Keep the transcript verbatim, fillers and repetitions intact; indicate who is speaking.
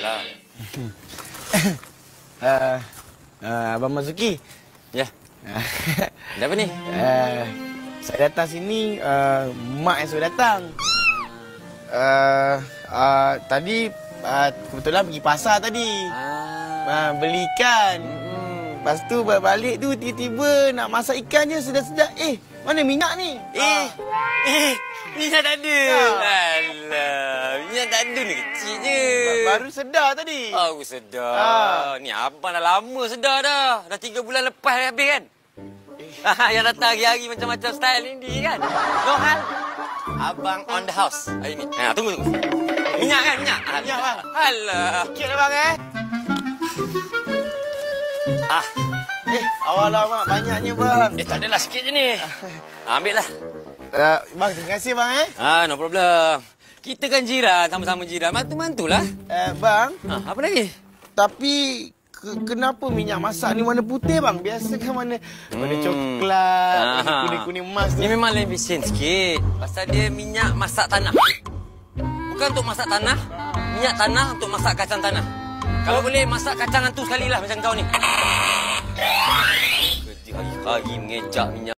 Speaker 1: lah.
Speaker 2: uh, uh, Abang Mazuki.
Speaker 1: Ya. Ada apa ni?
Speaker 2: Uh, saya datang sini, uh, mak yang suruh datang. Uh, uh, tadi uh, kebetulan pergi pasar tadi.
Speaker 1: Ah.
Speaker 2: Uh, beli ikan. Hmm. Lepas tu balik tu tiba-tiba nak masak ikan je sedap-sedap. Eh, mana minyak ni?
Speaker 1: Eh,
Speaker 2: Ah.
Speaker 1: eh, minyak tak ada.
Speaker 2: Ah.
Speaker 1: Alah, minyak tak ada ni kecil je.
Speaker 2: Baru sedar tadi.
Speaker 1: Aku sedar.
Speaker 2: Ah.
Speaker 1: Ni abang dah lama sedar dah. Dah tiga bulan lepas dah habis kan? Eh. Yang datang hari-hari macam-macam style ni kan? No hal. Abang on the house hari ni. Ha, tunggu, tunggu. Minyak kan, minyak?
Speaker 2: Minyak, bang.
Speaker 1: Alah.
Speaker 2: Sikit lah bang eh.
Speaker 1: Ah.
Speaker 2: Eh, awal-awal banyaknya bang.
Speaker 1: Eh, tak adalah sikit je ni. Ambil lah.
Speaker 2: Uh, bang, terima kasih bang eh.
Speaker 1: Ah, no problem. Kita kan jiran, sama-sama jiran. Mantu-mantulah.
Speaker 2: Uh, bang,
Speaker 1: Ha, apa lagi?
Speaker 2: tapi ke, kenapa minyak masak ni warna putih bang? Biasa kan warna, warna
Speaker 1: Hmm.
Speaker 2: coklat, warna
Speaker 1: Ah.
Speaker 2: kuning-kuning emas tu.
Speaker 1: Ni memang lain bising sikit. Pasal dia minyak masak tanah. Bukan untuk masak tanah. Minyak tanah untuk masak kacang tanah. Kalau boleh, masak kacang hantu sekali lah macam kau ni. Kerja hari-hari mengejak minyak